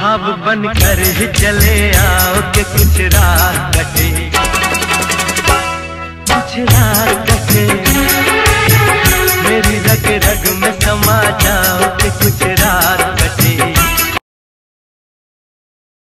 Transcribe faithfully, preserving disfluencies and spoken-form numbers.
ख्वाब बनकर ही चले आओ कि कुछ रात कटे, कुछ रात